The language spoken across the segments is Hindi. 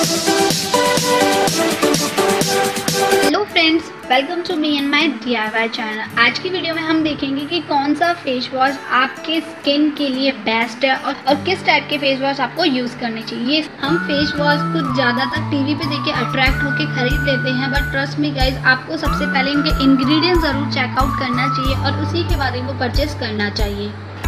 Hello friends, welcome to me and my DIY channel. आज की वीडियो में हम देखेंगे कि कौन सा फेस वॉश आपके स्किन के लिए बेस्ट है और किस टाइप के फेस वॉश आपको यूज़ करने चाहिए। हम फेस वॉश को ज़्यादातर टीवी पे देख के अट्रैक्ट होके खरीद लेते हैं, बट ट्रस्ट मी गाइज, आपको सबसे पहले इनके इंग्रेडिएंट्स ज़रूर चेकआउट करना चाहिए और उसी के बाद इनको परचेस करना चाहिए।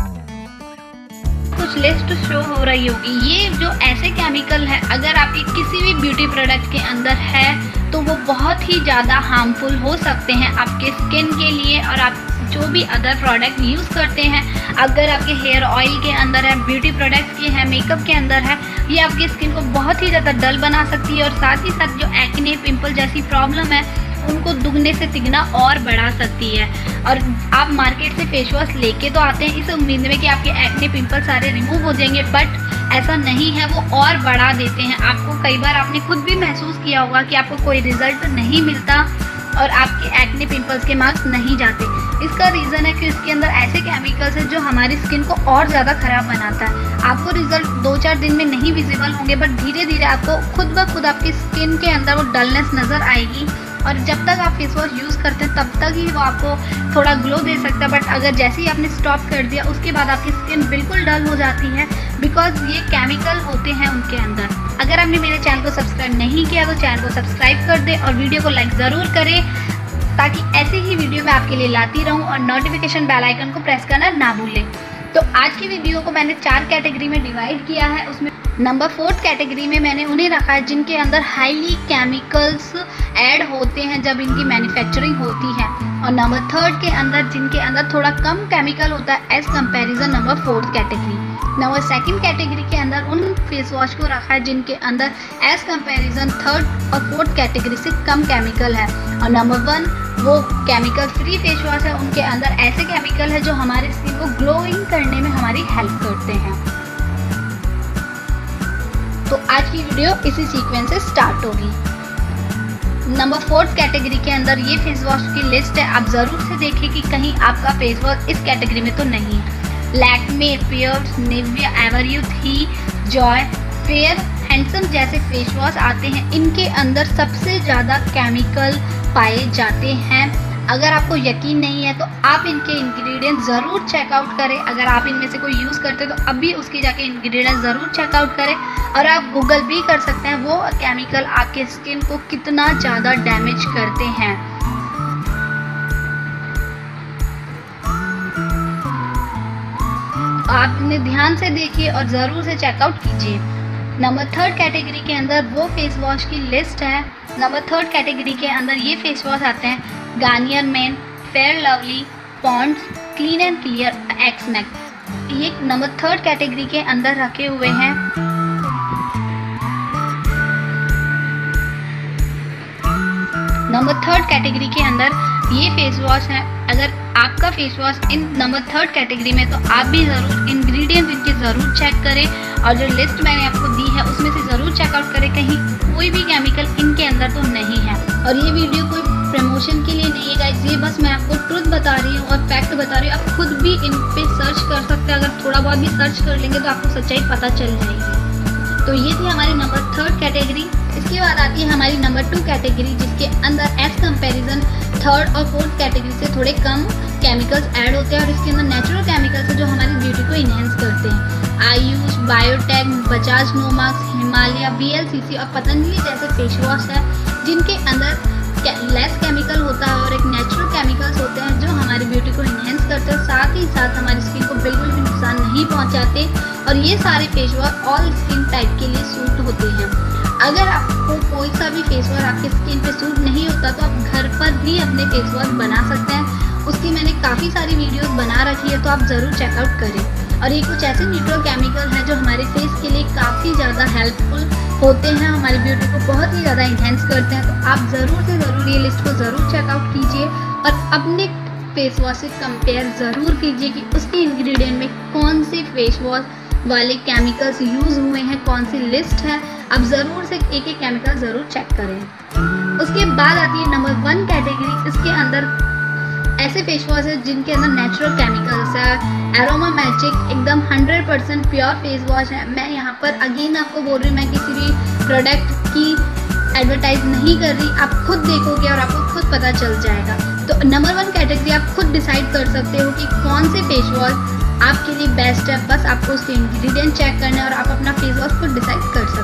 कुछ लिस्ट शो हो रही होगी। ये जो ऐसे केमिकल है, अगर आपके किसी भी ब्यूटी प्रोडक्ट के अंदर है तो वो बहुत ही ज़्यादा हार्मफुल हो सकते हैं आपके स्किन के लिए। और आप जो भी अदर प्रोडक्ट यूज़ करते हैं, अगर आपके हेयर ऑयल के अंदर है, ब्यूटी प्रोडक्ट्स के हैं, मेकअप के अंदर है, ये आपकी स्किन को बहुत ही ज़्यादा डल बना सकती है। और साथ ही साथ जो एक्ने, पिंपल जैसी प्रॉब्लम है उनको दुगने से तिगना और बढ़ा सकती है। और आप मार्केट से फेस वॉश लेके तो आते हैं इस उम्मीद में कि आपके एक्ने, पिंपल सारे रिमूव हो जाएंगे, बट ऐसा नहीं है, वो और बढ़ा देते हैं। आपको कई बार आपने खुद भी महसूस किया होगा कि आपको कोई रिजल्ट नहीं मिलता और आपके एक्ने, पिंपल्स के मार्क्स नहीं जाते। इसका रीज़न है कि इसके अंदर ऐसे केमिकल्स हैं जो हमारी स्किन को और ज़्यादा ख़राब बनाता है। आपको रिजल्ट 2-4 दिन में नहीं विजिबल होंगे, बट धीरे धीरे आपको खुद ब खुद आपकी स्किन के अंदर वो डलनेस नज़र आएगी। और जब तक आप फेस वॉश यूज़ करते हैं तब तक ही वो आपको थोड़ा ग्लो दे सकता है, बट अगर जैसे ही आपने स्टॉप कर दिया उसके बाद आपकी स्किन बिल्कुल डल हो जाती है, बिकॉज ये केमिकल होते हैं उनके अंदर। अगर आपने मेरे चैनल को सब्सक्राइब नहीं किया तो चैनल को सब्सक्राइब कर दें और वीडियो को लाइक ज़रूर करें, ताकि ऐसे ही वीडियो मैं आपके लिए लाती रहूँ। और नोटिफिकेशन बेल आइकन को प्रेस करना ना भूलें। तो आज की वीडियो को मैंने 4 कैटेगरी में डिवाइड किया है। उसमें नंबर 4th कैटेगरी में मैंने उन्हें रखा है जिनके अंदर हाईली केमिकल्स ऐड होते हैं जब इनकी मैन्युफैक्चरिंग होती है, और नंबर 3rd के अंदर जिनके अंदर थोड़ा कम केमिकल होता है as comparison number 4th category. Number 2nd category के अंदर उन फेस वॉश को रखा है जिनके अंदर एज कंपैरिजन 3rd और 4th कैटेगरी से कम केमिकल है। और नंबर 1 वो केमिकल फ्री फेस वॉश है, उनके अंदर ऐसे केमिकल है जो हमारे स्किन को ग्लोइंग करने में हमारी हेल्प करते हैं। तो आज की वीडियो इसी सीक्वेंस से स्टार्ट होगी। नंबर 4th कैटेगरी के अंदर ये फेस वॉश की लिस्ट है। आप ज़रूर से देखें कि कहीं आपका फेस वॉश इस कैटेगरी में तो नहीं है। लैक्मे, पियर्स, निविया, एवरयूथ, ही, जॉय, फेयर हैंडसम जैसे फेस वॉश आते हैं। इनके अंदर सबसे ज़्यादा केमिकल पाए जाते हैं। अगर आपको यकीन नहीं है तो आप इनके इंग्रेडिएंट्स ज़रूर चेकआउट करें। अगर आप इनमें से कोई यूज़ करते हैं तो अभी उसकी जाके इंग्रेडिएंट्स ज़रूर चेकआउट करें। और आप गूगल भी कर सकते हैं वो केमिकल आपके स्किन को कितना ज़्यादा डैमेज करते हैं। आप इन्हें ध्यान से देखिए और ज़रूर से चेकआउट कीजिए। नंबर 3rd कैटेगरी के अंदर वो फेस वॉश की लिस्ट है। नंबर 3rd कैटेगरी के अंदर ये फेस वॉश आते हैं Garnier Men, Fair Lovely, Pond's, Clean and Clear, एक्सनेक। ये नंबर 3rd कैटेगरी के अंदर रखे हुए हैं। नंबर 3rd कैटेगरी के अंदर ये फेस वॉश है। अगर आपका फेस वॉश इन नंबर 3rd कैटेगरी में तो आप भी ज़रूर इंग्रेडिएंट्स इनके ज़रूर चेक करें और जो लिस्ट मैंने आपको दी है उसमें से ज़रूर चेकआउट करें, कहीं कोई भी केमिकल इनके अंदर तो नहीं है। और ये वीडियो कोई प्रमोशन के लिए नहीं है गाइस, ये बस मैं आपको ट्रुथ बता रही हूँ और फैक्ट बता रही हूँ। आप खुद भी इन पे सर्च कर सकते हैं। अगर थोड़ा बहुत भी सर्च कर लेंगे तो आपको सच्चाई पता चल जाएगी। तो ये थी हमारी नंबर 3rd कैटेगरी। इसके बाद आती है हमारी नंबर 2 कैटेगरी, जिसके अंदर एज कंपैरिजन 3rd और 4th कैटेगरी से थोड़े कम केमिकल्स ऐड होते हैं और इसके अंदर नेचुरल केमिकल्स हैं जो हमारी ब्यूटी को इन्हेंस करते हैं। आयुष, बायोटेक, बजाज नोमाक्स, हिमालय, VLCC और पतंजलि जैसे फेस वॉश है जिनके अंदर लेस केमिकल होता है और एक नेचुरल केमिकल्स होते हैं जो हमारी ब्यूटी को इन्हेंस करते हैं, साथ ही साथ हमारी स्किन को बिल्कुल भी नुकसान नहीं पहुंचाते। और ये सारे face wash all skin type के लिए सूट होते हैं। अगर आपको कोई सा भी फेस वॉश आपके स्किन पे सूट नहीं होता तो आप घर पर भी अपने फेस वॉश बना सकते हैं। उसकी मैंने काफ़ी सारी वीडियोस बना रखी है, तो आप ज़रूर चेकआउट करें। और ये कुछ ऐसे न्यूट्रल केमिकल हैं जो हमारे फेस के लिए काफ़ी ज़्यादा हेल्पफुल होते हैं, हमारी ब्यूटी को बहुत ही ज़्यादा इन्हेंस करते हैं। तो आप ज़रूर से ज़रूर ये लिस्ट को ज़रूर चेकआउट कीजिए और अपने फेस वॉश से कंपेयर ज़रूर कीजिए कि उसके इंग्रेडिएंट में कौन से फेस वॉश वाले केमिकल्स यूज़ हुए हैं, कौन सी लिस्ट है। आप ज़रूर से एक एक केमिकल ज़रूर चेक करें। उसके बाद आती है नंबर 1 कैटेगरी। इसके अंदर ऐसे फेस वॉश है जिनके अंदर नेचुरल केमिकल्स है। एरोमा मैजिक एकदम 100% प्योर फेस वॉश है। मैं यहाँ पर अगेन आपको बोल रही हूँ, मैं किसी भी प्रोडक्ट की एडवर्टाइज नहीं कर रही, आप खुद देखोगे और आपको खुद पता चल जाएगा। तो नंबर 1 कैटेगरी आप खुद डिसाइड कर सकते हो कि कौन से फेस वॉश आपके लिए बेस्ट है। बस आपको उसके इंग्रेडिएंट चेक करना है और आप अपना फेस वॉश खुद डिसाइड कर सकते हो।